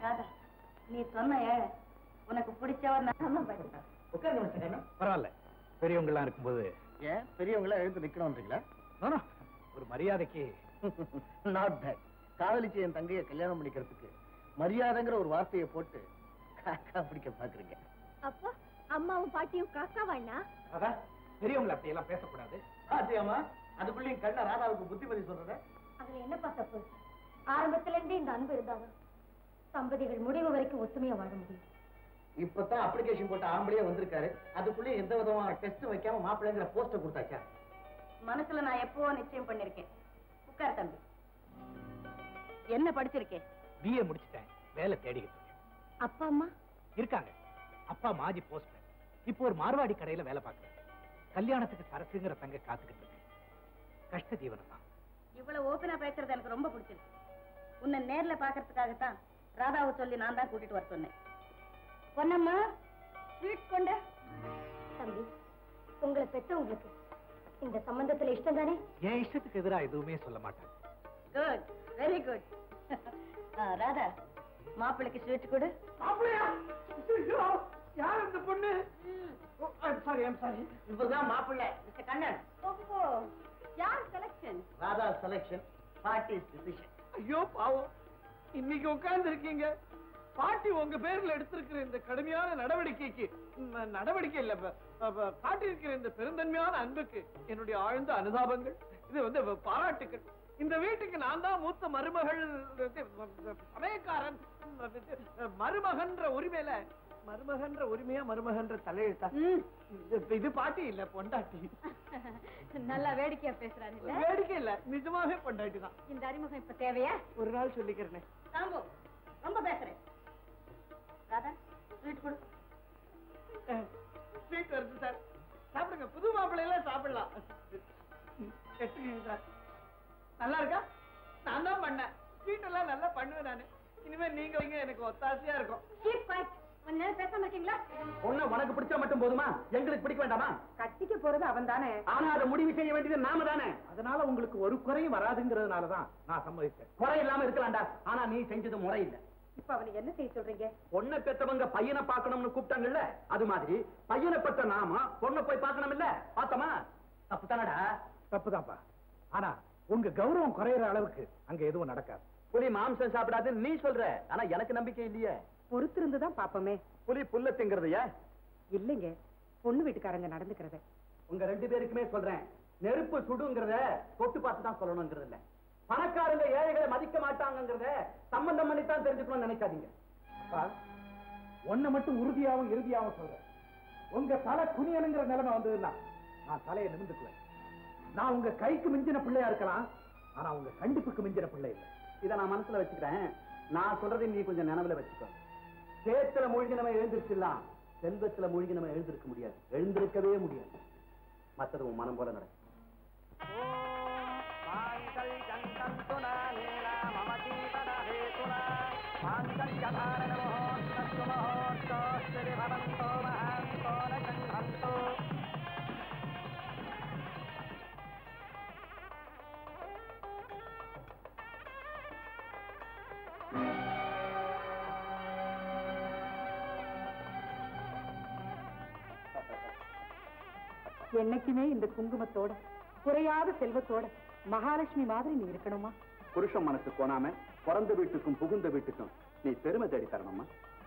ராதா, நீ சொன்ன ஏழை உனக்கு பிடிச்சவர் நான் உட்கார்ந்து மிஸ்டர் கண்ணன். பரவாயில்ல, பெரியவங்களாம் இருக்கும்போது. ஏன் பெரியவங்கள எழுந்து நிக்கணும்ன்றீங்களா? ஒரு மரியாதைக்கு. Not bad. காதலிச்சு என் தங்கையை கல்யாணம் பண்ணிக்கிறதுக்கு மரியாதைங்கிற ஒரு வார்த்தையை போட்டு காக்கா பிடிக்க பாக்குறீங்க. அப்போ அம்மாவும் பாட்டியும் காக்கா வாண்ணா? அதான் பெரியவங்களை அப்படி எல்லாம் பேசக்கூடாது. ஆமா, அதுக்குள்ளேயும் கண்ண ராதாவுக்கு புத்திமதி சொல்றத. அதுல என்னப்பா தப்பு? ஆரம்பத்துல இருந்தே இந்த அன்பு இருந்தாலும் தம்பதிகள் முடிவு வரைக்கும் ஒத்துமையா வாழ முடியும். இப்பதான் அப்ளிகேஷன் போட்ட ஆம்பளையே வந்திருக்காரு. அதுக்குள்ளே எந்த விதமான டெஸ்ட் வைக்காம மாப்பிள்ளைங்கிற போஸ்டர் கொடுத்தாச்சா? மனசுல நான் எப்பவோ நிச்சயம் பண்ணிருக்கேன். உட்கார் தம்பி. என்ன படிச்சிருக்கேன்? BA முடிச்சிட்டேன். வேலை தேடிக்கிட்டு இருக்கேன். அப்பா அம்மா இருக்காங்க. அப்பா மாஜி போஸ்ட்மேன். இப்போ ஒரு மார்வாடி கடையில வேலை பார்க்கிறேன். கல்யாணத்துக்கு சரசுங்கிற தங்க காத்துக்கிட்டு இருக்கேன். கஷ்ட ஜீவனம் தான். இவ்வளவு ஓபனா பேசுறது எனக்கு ரொம்ப பிடிச்சிருக்கு. உன்னை நேர்ல பாக்குறதுக்காகத்தான் ராதாவை சொல்லி நான் தான் கூட்டிட்டு வர சொன்னேன். பொன்னம்மா, ஸ்வீட் கொண்ட. தம்பி, உங்களை பெற்றவங்களுக்கு இந்த சம்பந்தத்துல இஷ்டம் தானே? என் இஷ்டத்துக்கு எதிராக எதுவுமே சொல்ல மாட்டாங்க. Good, very good. ராதா, மாப்பிள்ளைக்கு ஸ்வீட் கொடு. யார் அந்த பொண்ணு? இப்பதான் மாப்பிள்ளை மிஸ்டர் கண்ணன். ஓஹோ, யார் selection? Radha selection, party's decision. ஐயோ பாவம், இன்னைக்கு உட்கார்ந்து இருக்கீங்க. பாட்டி உங்க பேர்ல எடுத்திருக்கிற இந்த கடுமையான நடவடிக்கைக்கு, நடவடிக்கை இல்ல, பாட்டி இருக்கிற இந்த பெருந்தன்மையான அன்புக்கு என்னுடைய ஆழ்ந்த அனுதாபங்கள். இது பாராட்டுக்கள். இந்த வீட்டுக்கு நான் தான் மூத்த மருமகள், சமயக்காரன். மருமகன்ற உரிமையில, மருமகன்ற உரிமையா மருமகன்ற தலையெழுத்தா? இது பாட்டி இல்ல, பொண்டாட்டி. நல்லா வேடிக்கையா பேசுறாரு. வேடிக்கை இல்ல, நிஜமாவே பொண்டாட்டி தான். இந்த அறிமுகம் இப்ப தேவையா? ஒரு நாள் சொல்லிக்கிறேன். தாங்கோ, ரொம்ப பேசுறேன். ராதா, ஸ்வீட் கொடு. ஸ்வீட் வருது சார், சாப்பிடுங்க. புது மாப்பிள்ளையில சாப்பிடலாம். சார், நல்லா இருக்கா? நான் தான் பண்ணேன். ஸ்வீட் எல்லாம் நல்லா பண்ணுவேன் நானு. இனிமே நீங்க வைங்க, எனக்கு ஒத்தாசையா இருக்கும். கொஞ்ச நேரம் பேசாம இருக்கீங்களா? பொண்ணு உனக்கு பிடிச்சா மட்டும் போதுமா? எங்களுக்கு பிடிக்க வேண்டாமா? கட்டிக்க போறது அவன் தானே. ஆனா அதை முடிவு செய்ய வேண்டியது நாம தானே. அதனால உங்களுக்கு ஒரு குறையும் வராதுங்கிறதுனாலதான் நான் சம்மதிச்சேன். குறை இல்லாம இருக்கலாம்டா, ஆனா நீ செஞ்சது முறை இல்ல. இப்ப அவனுக்கு என்ன செய்ய சொல்றீங்க? பொண்ணை பெற்றவங்க பையனை பார்க்கணும்னு கூப்பிட்டாங்கல்ல, அது மாதிரி பையனை பெற்ற நாம பொண்ணை போய் பார்க்கணும் இல்ல. பார்த்தோமா? தப்பு தானடா? தப்புதான்ப்பா. ஆனா உங்க கௌரவம் குறையிற அளவுக்கு அங்க எதுவும் நடக்காது. புலி மாம்சம் சாப்பிடாதுன்னு நீ சொல்ற, ஆனா எனக்கு நம்பிக்கை இல்லையே. பொறுத்திருந்துதான் பாப்போமே. புலி புல்ல திங்கிறதையா? இல்லைங்க, பொண்ணு வீட்டுக்காரங்க நடந்துக்கிறத. உங்க 2 பேருக்குமே சொல்றேன், நெருப்பு சுடுங்கிறத தொட்டு பார்த்து தான் சொல்லணுங்கிறது இல்ல. பணக்காரங்க ஏழைகளை மதிக்க மாட்டாங்கிறத சம்பந்தம் பண்ணித்தான் தெரிஞ்சுக்கணும்னு நினைக்காதீங்க. ஒன்ன மட்டும் உறுதியாவும் இறுதியாவும் சொல்றேன், உங்க தலை குனியனுங்கிற நிலைமை வந்ததுன்னா நான் தலையை நிமிந்துக்குவேன். நான் உங்க கைக்கு மிஞ்சின பிள்ளையா இருக்கலாம், ஆனா உங்க கண்டிப்புக்கு மிஞ்சின பிள்ளை இல்லை. இதை நான் மனசுல வச்சுக்கிறேன். நான் சொல்றதை நீ கொஞ்சம் நினைவுல வச்சுக்கோ. சேத்துல மூழ்கி நம்ம எழுந்திருச்சுலாம், செல்வத்துல மூழ்கி நம்ம எழுந்திருக்க முடியாது, எழுந்திருக்கவே முடியாது. மற்றது உன் மனம் போல நடக்கும். என்னைக்குமே இந்த குங்குமத்தோட, குறையாத செல்வத்தோட, மகாலட்சுமி மாதிரி நீ இருக்கணுமா? புருஷன் மனசு போனாம பிறந்த வீட்டுக்கும் புகுந்த வீட்டுக்கும் நீ பெருமை தேடி தரணுமா?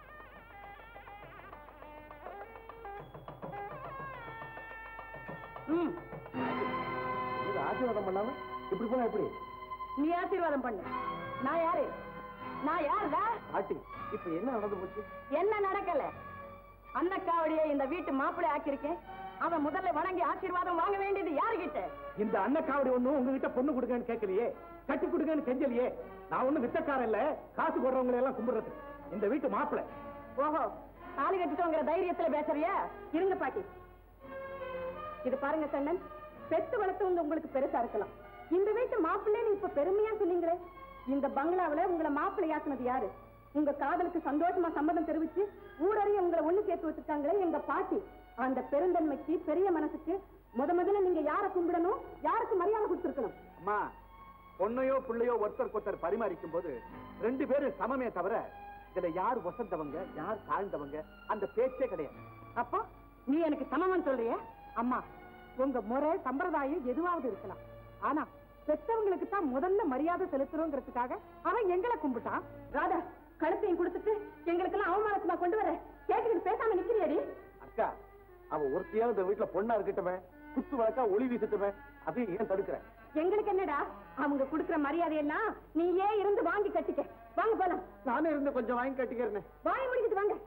ஆசீர்வாதம் பண்ணாம இப்படி போனா எப்படி? நீ ஆசீர்வாதம் பண்ணு. நான் யாரு? நான் யாருடா? ஆட்டி, இப்ப என்ன நடந்து போச்சு? என்ன நடக்கல? அன்னக்காவடியை இந்த வீட்டு மாப்பிள்ளை ஆக்கியிருக்கேன். அவன் முதல்ல வணங்கி ஆசீர்வாதம் வாங்க வேண்டியது யாருகிட்ட? இந்த அன்னக்காவடி ஒண்ணும் உங்ககிட்ட பொண்ணு கொடுங்கன்னு கேட்கலையே, கட்டி கொடுங்கன்னு செஞ்சலையே. நான் ஒண்ணு வித்தக்காரன் இல்ல, காசு போடுறவங்களை எல்லாம் கும்பிடுறது இந்த வீட்டு மாப்பிள்ளை. ஓஹோ, தாலி கட்டிட்டோங்கிற தைரியத்துல பேசுறியா? இருங்க பாட்டி, இது பாருங்க சண்டன், பெத்து வளர்த்தவங்க உங்களுக்கு பெருசா இருக்கலாம். இந்த வீட்டு மாப்பிள்ளைன்னு இப்ப பெருமையா சொன்னீங்களே, இந்த பங்களாவில உங்களை மாப்பிள்ளையாக்குனது யாரு? உங்க காதலுக்கு சந்தோஷமா சம்மதம் தெரிவிச்சு ஊரறிய உங்களை ஒண்ணு சேர்த்து வச்சிருக்காங்களே எங்க பாட்டி. அந்த பெருந்தன்மைக்கு, பெரிய மனசுக்கு முதல்ல நீங்க யார கும்பிடணும், யாருக்கு மரியாதை கொடுத்திருக்கணும்? அம்மா, பொண்ணையோ பிள்ளையோ ஒருத்தருக்கு ஒருத்தர் பரிமாறிக்கும் போது 2 பேரும் சமமே தவிர இதுல யார் வசந்தவங்க யார் தாழ்ந்தவங்க அந்த பேச்சே கிடையாது. அப்போ நீ எனக்கு சமமன் சொல்றிய? அம்மா, உங்க முறை சம்பிரதாயம் எதுவாவது இருக்கலாம், ஆனா பெற்றவங்களுக்கு தான் முதல்ல மரியாதை செலுத்துறோங்கிறதுக்காக அவன் எங்களை கும்பிட்டான். ராதா, கழுத்தையும் கொடுத்துட்டு எங்களுக்கெல்லாம் அவமானமா கொண்டு வர கேட்டுக்கிட்டு பேசாம நிக்கிறியடி? அக்கா, அவ ஒருத்தையாவது இந்த வீட்டுல பொண்ணா இருக்கட்டுமே, குத்து வழக்கா ஒளி வீசட்டுமே, அதையும் ஏன் தடுக்கிறேன்? எங்களுக்கு என்னடா, அவங்க கொடுக்கிற மரியாதையெல்லாம் நீயே இருந்து வாங்கி கட்டிக்க. வாங்க போலாம். நானே இருந்து கொஞ்சம் வாங்கி கட்டிக்கிறேன். வாங்கி முடிக்கிட்டு வாங்க.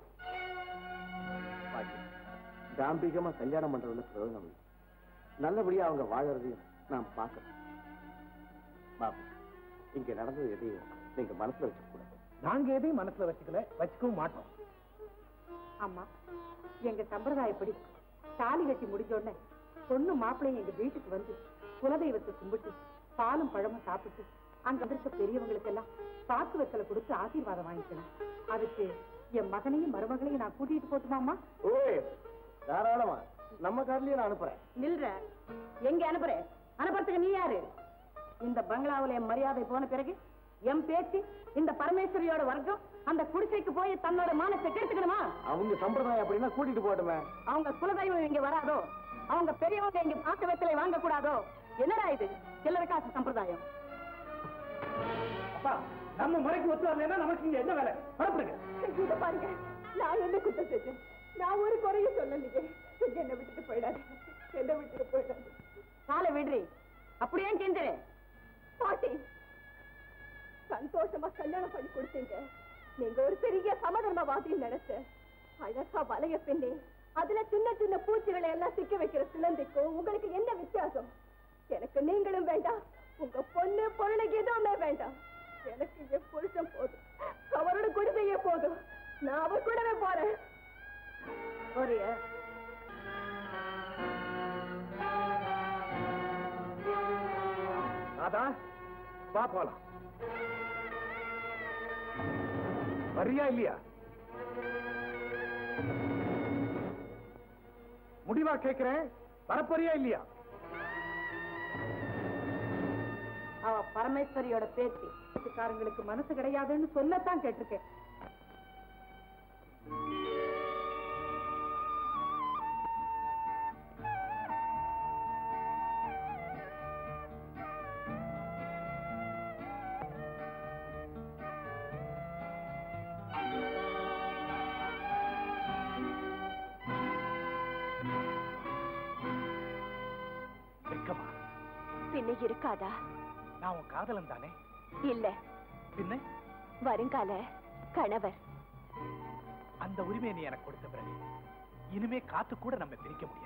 தாம்பிகமா கல்யாணம் பண்றதுல பிரயோஜனம் இல்லை. நல்லபடியா அவங்க வாழறதையும் நான் பார்க்கறேன். இங்க நடந்தது எதையும் நீங்க மனசுல வச்சுக்க கூடாது. நாங்க எதையும் மனசுல வச்சுக்கல, வச்சுக்கவும் மாட்டோம். அம்மா, எங்க சம்பிரதாயப்படி தாலி கட்டி முடிஞ்ச உடனே பொண்ணு மாப்பிள்ளையும் எங்க வீட்டுக்கு வந்து குலதெய்வத்தை கும்பிட்டு பாலும் பழமும் சாப்பிட்டு அங்க வந்திருக்க பெரியவங்களுக்கு எல்லாம் பாக்கு வெத்தலை கொடுத்து ஆசீர்வாதம் வாங்கிக்கணும். அதுக்கு என் மகனையும் மருமகளையும் நான் கூட்டிட்டு போட்டுமாமா? ஓய், தாராளமா நம்ம கார்லயே நான் அனுப்புறேன். நில்ற, எங்க அனுப்புறேன்? அனுப்புறதுக்கு நீ யாரு? இந்த பங்களாவில் என் மரியாதை போன பிறகு என் பேச்சு இந்த பரமேஸ்வரியோட வர்க்கம் அந்த குடிசைக்கு போய் தன்னோட மானத்தை கெடுத்துக்கணுமா? அவங்க சம்பிரதாயம் அப்படின்னா கூட்டிட்டு போட்டுமே. அவங்க குலதெய்வம் இங்க வராதோ, அவங்க பெரியவங்க இங்க பாக்கு வெத்தலை வாங்க கூடாதோ? என்னடா இது சில்லறை காசு சம்பிரதாயம்? அப்பா, நம்ம முறைக்கு ஒத்து வரலன்னா நமக்கு இங்க என்ன வேலை? பரப்புங்க. இத பாருங்க, நான் என்ன குத்தம் செஞ்சேன்? நான் ஒரு குறையும் சொல்லலையே. என்ன விட்டுட்டு போயிடாது, என்ன விட்டுட்டு போயிடாது. காலை விடுறி, அப்படியே கேந்துரு. பாட்டி, சந்தோஷமா கல்யாணம் பண்ணி கொடுத்தீங்க. நீங்க ஒரு பெரிய சமதர்மவாதின்னு நினைச்ச. அழகா வலைய பின்னி அதுல சின்ன சின்ன பூச்சிகளை எல்லாம் சிக்க வைக்கிற சிலந்திக்கும் உங்களுக்கு என்ன வித்தியாசம்? எனக்கு நீங்களும் வேண்டாம், உங்க பொண்ணு பொருளுக்கு எதுவுமே வேண்டாம். எனக்கு என் புருஷன் போதும், அவரோட குடிசையே போதும். நான் அவர் கூடவே போறேன். போறிய? அதான் வா போலாம். வரியா இல்லையா? முடிவா கேட்கிறேன், வரப்போறியா இல்லையா? அவ பரமேஸ்வரியோட பேத்தி. வீட்டுக்காரங்களுக்கு மனசு கிடையாதுன்னு சொல்லத்தான் கேட்டிருக்கேன். பின்ன இருக்காதா? நான் உன் காதலன் தானே? இல்ல, பின்ன வருங்கால கணவர். அந்த உரிமையை நீ எனக்கு கொடுத்த பிறகு இனிமே காத்து கூட நம்ம பிரிக்க முடியாது.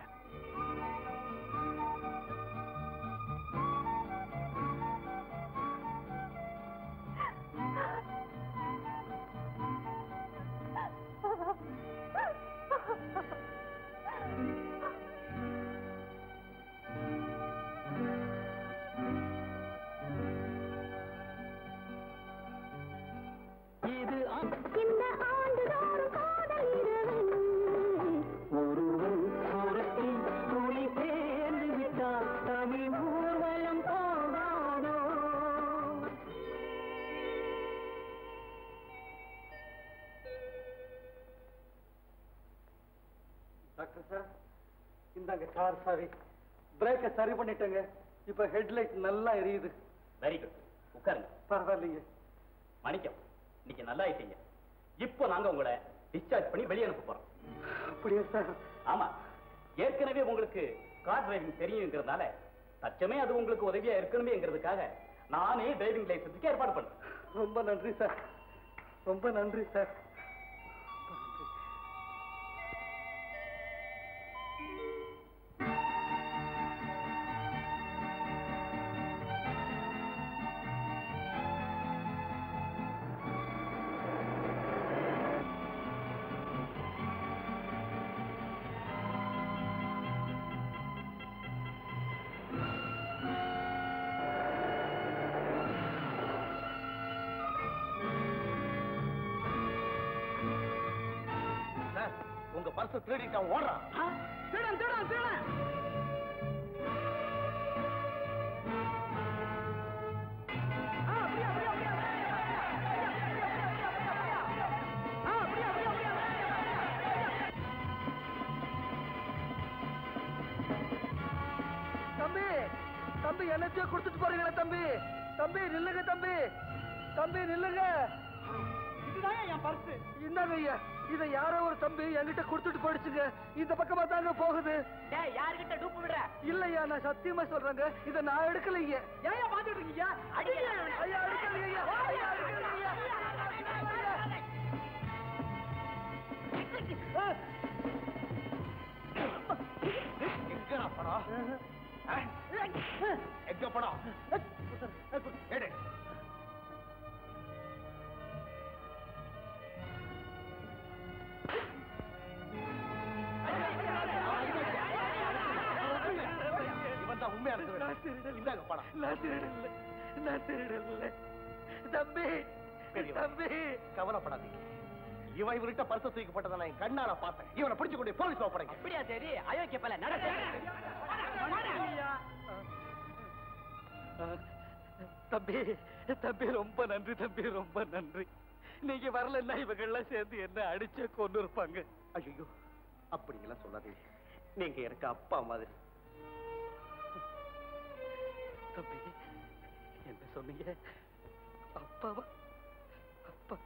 டாக்டர் சார், இந்தாங்க கார் சாவி. பிரேக்கை சரி பண்ணிட்டேங்க. இப்ப ஹெட்லைட் நல்லா எரியுது. வெரி குட், உட்காருங்க. பரவாயில்லைங்க. மணிக்கம், இன்னைக்கு நல்லா ஆயிட்டீங்க. இப்போ நாங்க உங்களை டிஸ்சார்ஜ் பண்ணி வெளியே அனுப்ப போறோம். அப்படியே சார்? ஆமா, ஏற்கனவே உங்களுக்கு கார் டிரைவிங் தெரியுங்கிறதுனால தச்சமே அது உங்களுக்கு உதவியா இருக்கணுமேங்கிறதுக்காக நானே டிரைவிங் லைசன்ஸுக்கு ஏற்பாடு பண்ணேன். ரொம்ப நன்றி சார், ரொம்ப நன்றி சார். உங்க பர்ஸ் திருடிட்டு ஓடுறான். திருடன் திருடன் திருடன். என்னத்தையும் கொடுத்துட்டு போறீங்களா தம்பி? தம்பி நில்லுங்க தம்பி, தம்பி நில்லுங்க. இதுதான் என் பர்ஸ். இந்தாங்க ஐயா, இதை யாரோ ஒரு தம்பி என்கிட்ட கொடுத்துட்டு போயிடுச்சுங்க. இந்த பக்கமா தாங்க போகுது. யாருகிட்ட டூப்பு விடுற? இல்லையா, நான் சத்தியமா சொல்றேங்க, இதை நான் எடுக்கலைங்க. ஏன் பாத்துட்டு இருக்கீங்க? ஐயா எடுக்கலைங்க, ஐயா எடுக்கலைங்க. எங்கடா பணம்? எங்க பணம்? எடு. இவன் தான் உண்மையா இருக்கு. பணம் நான் திருடல தம்பி. தம்பி கவலைப்படாதீங்க. இவன் இவர்கிட்ட பரிசு தூக்கப்பட்டதை நான் கண்ணால பார்த்தேன். இவனை பிடிச்சு கொண்டு போலீஸ் ஒப்படைங்க. அப்படியா? சரி, அயோக்கிய பல நடக்க. தம்பி தம்பி ரொம்ப நன்றி தம்பி, ரொம்ப நன்றி. நீங்க வரலன்னா இவங்கெல்லாம் சேர்ந்து என்ன அடிச்சு கொண்டு இருப்பாங்க. ஐயோ, அப்படிங்கெல்லாம் சொல்லாதீங்க. நீங்க எனக்கு அப்பா மாதிரி. தம்பி என்ன சொன்னீங்க? அப்பாவா? அப்பா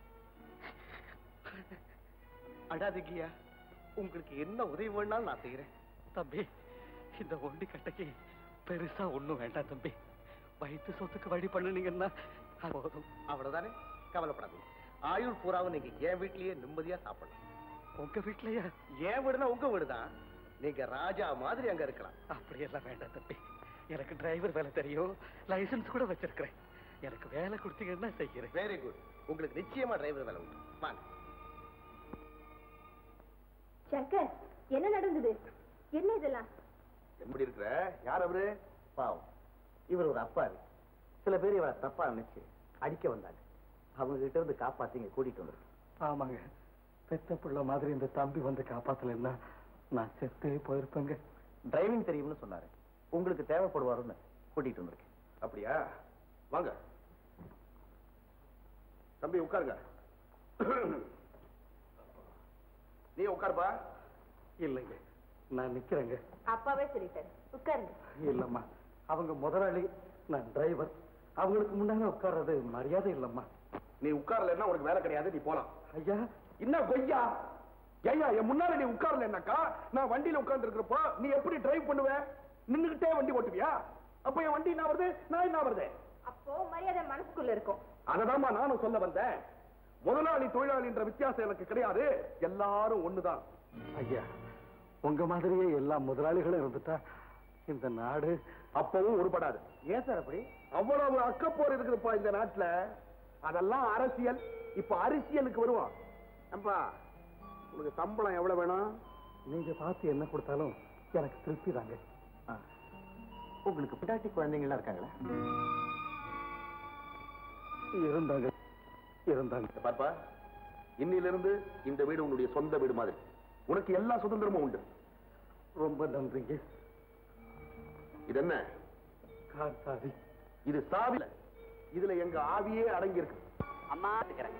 அடாதீங்கய்யா, உங்களுக்கு என்ன உதவி வேணாலும் நான் செய்யறேன். தம்பி, இந்த ஒண்டி கட்டைக்கு பெருசா ஒண்ணும் வேண்டாம் தம்பி. வயிற்று சொத்துக்கு வழி பண்ணுனீங்கன்னா போதும். அவ்வளவுதானே, கவலைப்படாதீங்க. ஆயுள் பூராவும் நீங்க என் வீட்லயே நிம்மதியா சாப்பிடலாம். உங்க வீட்லயா? என் வீடுனா உங்க வீடுதான். நீங்க ராஜா மாதிரி அங்க இருக்கலாம். அப்படியெல்லாம் வேண்டாம் தம்பி. எனக்கு டிரைவர் வேலை தெரியும், லைசன்ஸ் கூட வச்சிருக்கிறேன். எனக்கு வேலை கொடுத்தீங்கன்னா செய்கிறேன். Very good. உங்களுக்கு நிச்சயமா டிரைவர் வேலை உண்டு. வாங்க. சங்கர், என்ன நடந்தது? என்ன இதெல்லாம்? எப்படி இருக்கிற? யார் அவரு? பாவம், இவர் ஒரு அப்பா. சில பேர் இவரை தப்பா நினைச்சு அடிக்க வந்தாங்க. அவங்க கிட்ட இருந்து காப்பாத்திங்க கூட்டிட்டு வந்து. ஆமாங்க, பெத்த பிள்ளை மாதிரி இந்த தம்பி வந்து காப்பாத்தலைன்னா நான் செத்தே போயிருப்பேங்க. டிரைவிங் தெரியும்னு சொன்னாரு. உங்களுக்கு தேவைப்படுவாருன்னு கூட்டிட்டு வந்திருக்கேன். அப்படியா? வாங்க தம்பி, உட்காருங்க. நீ உட்காருப்பா. இல்லைங்க, நான் நிக்கிறேங்க. அப்பாவே சொல்லிட்டாரு, உட்காருங்க. இல்லம்மா, அவங்க முதலாளி, நான் டிரைவர். அவங்களுக்கு முன்னால உட்கார்றது மரியாதை இல்லம்மா. நீ உட்காரலன்னா உனக்கு வேலை கிடையாது. நீ போலாம். ஐயா, என்ன கொய்யா? ஐயா, என் முன்னால நீ உட்காரலன்னாக்கா நான் வண்டியில உட்கார்ந்து இருக்கிறப்போ நீ எப்படி டிரைவ் பண்ணுவ? நின்னுகிட்டே வண்டி ஓட்டுவியா? அப்ப என் வண்டி என்ன வருது, நான் என்ன வருது? அப்போ மரியாதை மனசுக்குள்ள இருக்கும். அததாம்மா நானும் சொல்ல வந்தேன். முதலாளி தொழிலாளின்ற வித்தியாசம் எனக்கு கிடையாது. எல்லாரும் ஒண்ணுதான். ஐயா, உங்க மாதிரியே எல்லா முதலாளிகளும் இருந்துட்டா இந்த நாடு அப்பவும் உருப்படாது. ஏன் சார் அப்படி? அவ்வளவு அக்கப்போர் இருக்குதுப்பா இந்த நாட்டுல. அதெல்லாம் அரசியல். இப்ப அரசியலுக்கு வருவான். அப்பா, உங்களுக்கு சம்பளம் எவ்வளவு வேணும்? நீங்க பார்த்து என்ன கொடுத்தாலும் எனக்கு திருப்தி தாங்க. உங்களுக்கு பிடாட்டி குழந்தைங்களா இருக்காங்களா? இருந்தாங்க. பாப்பா, இன்னிலிருந்து இந்த வீடு உன்னுடைய சொந்த வீடு மாதிரி. உனக்கு எல்லா சுதந்திரமும் உண்டு. ரொம்ப நன்றிங்க. இது என்ன? கார் சாவி. இது சாவில. இதுல எங்க ஆவியே அடங்கி இருக்கு. அம்மா இருக்கிறேன்.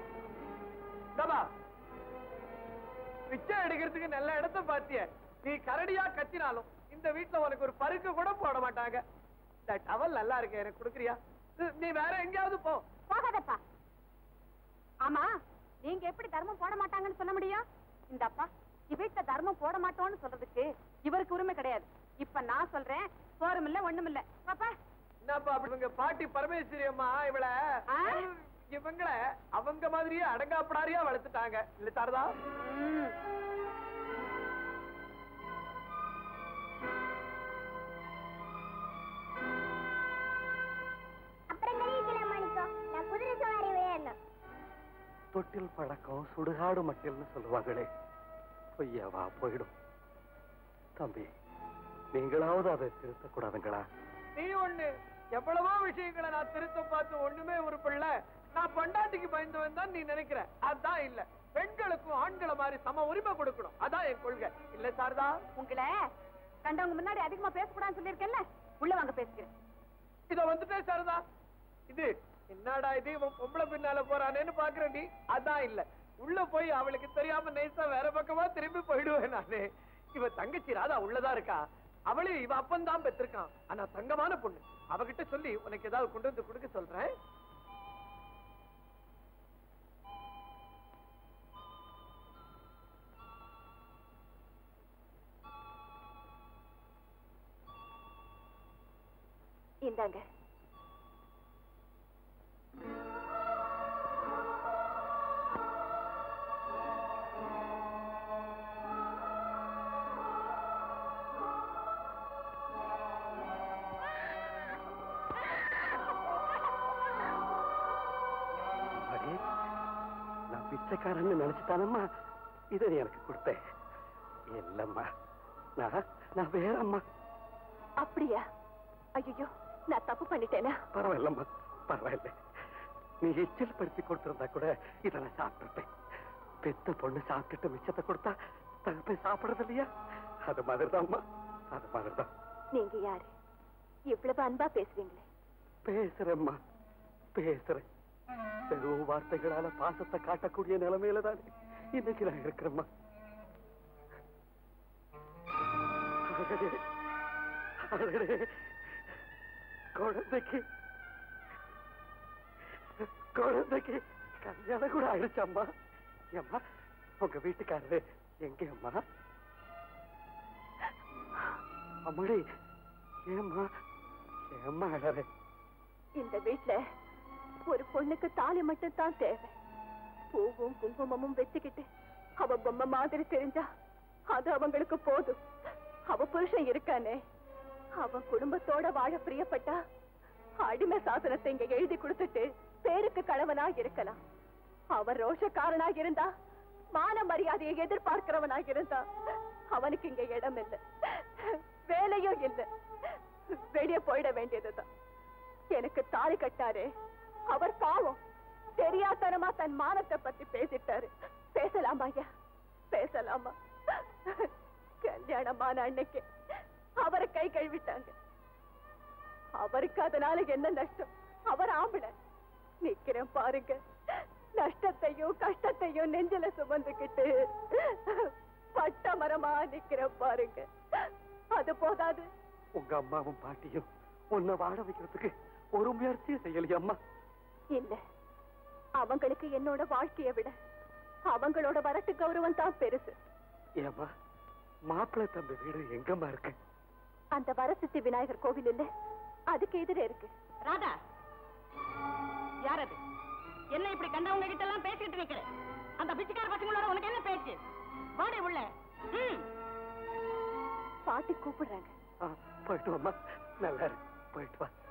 பிச்சை எடுக்கிறதுக்கு நல்ல இடத்தை பாத்திய. நீ கரடியா கத்தினாலும் இந்த வீட்டுல உனக்கு ஒரு பருக்கு கூட போட மாட்டாங்க. இந்த டவல் நல்லா இருக்கு, எனக்கு கொடுக்குறியா? நீ வேற எங்கேயாவது போ. போகாதப்பா. ஆமா, நீங்க எப்படி தர்மம் போட மாட்டாங்கன்னு சொல்ல முடியும்? இந்த அப்பா வீட்டுல தர்மம் போட மாட்டோம்னு சொல்றதுக்கு இவருக்கு உரிமை கிடையாது. இப்ப நான் சொல்றேன், சோறும் இல்ல ஒண்ணும் இல்ல. பாப்பா, என்னப்பா அப்படி? இவங்க பாட்டி பரமேஸ்வரி அம்மா இவங்கள அவங்க மாதிரியே அடங்காப்படாரியா வளர்த்துட்டாங்க இல்ல சாரதா? தொட்டில் பழக்கம் சுடுகாடு மட்டில்னு சொல்லுவாங்களே, பொய்யாவா போயிடும். தம்பி, நீங்களாவது அதை திருத்தக்கூடாதுங்களா? நீ ஒண்ணு, எவ்வளவோ விஷயங்களை நான் திருத்த பார்த்து ஒண்ணுமே உருப்படல. நான் பண்டாட்டிக்கு பயந்தவன் தான் நீ நினைக்கிற. அதான் இல்ல, பெண்களுக்கும் ஆண்களை மாதிரி சம உரிமை கொடுக்கணும். அதான் என் கொள்கை. இல்ல சாரதா? உங்களை கண்டவங்க முன்னாடி அதிகமா பேசக்கூடாதுன்னு சொல்லியிருக்கேன்ல, உள்ள வாங்க பேசுகிறேன். இத வந்துட்டே சாரதா. இது என்னடா இது, இவன் பொம்பளை பின்னால போறானேன்னு பாக்குற நீ. அதான் இல்ல, உள்ள போய் அவளுக்கு தெரியாம நைசா வேற பக்கமா திரும்பி போயிடுவேன் நானு. இவ தங்கச்சி ராதா உள்ளதா இருக்கா. அவளையும் இவ அப்பந்தான் பெற்றிருக்கான். ஆனா தங்கமான பொண்ணு. அவகிட்ட சொல்லி உனக்கு ஏதாவது கொண்டு வந்து கொடுக்க சொல்றேன். இந்தாங்க. நான் பிச்சைக்காரன்னு நினைச்சுட்டானம்மா இதை எனக்கு கொடுத்தேன். இல்லம்மா, நான் வேறம்மா. அப்படியா? ஐயோ, நான் தப்பு பண்ணிட்டேனா? பரவாயில்லம்மா, பரவாயில்ல. நீ எச்சில் படுத்தி கொடுத்திருந்தா கூட இதை நான் சாப்பிட்டுருப்பேன். பெத்த பொண்ணு சாப்பிட்டுட்டு மிச்சத்தை கொடுத்தா தகப்பை சாப்பிடுறது இல்லையா? அது மாதிரிதான்மா, அது மாதிரிதான். நீங்க யாரு? இவ்வளவு அன்பா பேசுவீங்களே? பேசுறேம்மா, பேசுறேன். வெறும் வார்த்தைகளால பாசத்தை காட்டக்கூடிய நிலைமையில தான் இன்னைக்கு நான் இருக்கிறேம்மா. குழந்தைக்கு கல்யாணம் கூட ஆயிடுச்சம்மா. ஏம்மா, உங்க வீட்டுக்காரரு எங்க அம்மா? அம்மாடி, ஏம்மா ஏம்மா அழற? இந்த வீட்டுல ஒரு பொண்ணுக்கு தாலி மட்டும் தான் தேவை. பூவும் குங்குமமும் வச்சுக்கிட்டு அவ பொம்மை மாதிரி தெரிஞ்சா அது அவங்களுக்கு போதும். அவ புருஷன் இருக்கானே, அவன் குடும்பத்தோட வாழ பிரியப்பட்டா அடிமை சாசனத்தை இங்க எழுதி கொடுத்துட்டு பேருக்கு கணவனா இருக்கலாம். அவன் ரோஷக்காரனா இருந்தா, மான மரியாதையை எதிர்பார்க்கிறவனா இருந்தா அவனுக்கு இங்க இடம் இல்லை, வேலையும் இல்லை. வெளியே போயிட வேண்டியதுதான். எனக்கு தாலி கட்டாரு, அவர் பாவம் தெரியாதனமா தன் மானத்தை பத்தி பேசிட்டாரு. பேசலாமா ஐயா, பேசலாமா? கல்யாணமான அன்னைக்கு அவரை கை கழுவிட்டாங்க. அவருக்கு அதனால என்ன நஷ்டம்? அவர் ஆம்பளை. நிக்கிறேன் பாருங்க, நஷ்டத்தையும் கஷ்டத்தையும் நெஞ்சில சுமந்துக்கிட்டு பட்ட மரமா நிக்கிறேன் பாருங்க. அது போதாது, உங்க அம்மாவும் பாட்டியும் உன்னை வாழ வைக்கிறதுக்கு ஒரு முயற்சியும் செய்யலையம்மா? இல்ல, அவங்களுக்கு என்னோட வாழ்க்கையை விட அவங்களோட வரட்டு கௌரவம் தான் பெருசு. ஏம்மா, மாப்பிள்ளை தம்பி வீடு எங்கம்மா இருக்கு? அந்த வரசித்தி விநாயகர் கோவில் இல்ல, அதுக்கு எதிர இருக்கு. ராதா, யார் அது? என்ன இப்படி கண்டவங்க கிட்ட எல்லாம் பேசிட்டு நிக்கிற? அந்த பிச்சைக்கார பசங்களோட உனக்கு என்ன பேச்சு? வாடே உள்ள. பாட்டி கூப்பிடுறாங்க. போயிட்டு வாம்மா, நல்லா இருக்கு, போயிட்டு வா.